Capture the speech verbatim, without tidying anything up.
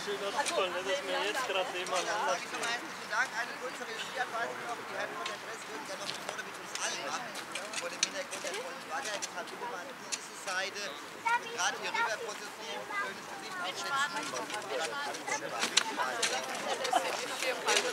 schön aufgefallen, dass wir jetzt gerade nebeneinander stehen. Herzlichen Dank. Eine kurze Regieanweisung noch. Die Herren von der Presse würden gerne noch ein Foto mit uns allen machen. Vor dem Hintergrund der vollen Bagger. Deshalb bitte mal an diese Seite. Gerade hier rüber positionieren, schönes Gesicht aufsetzen.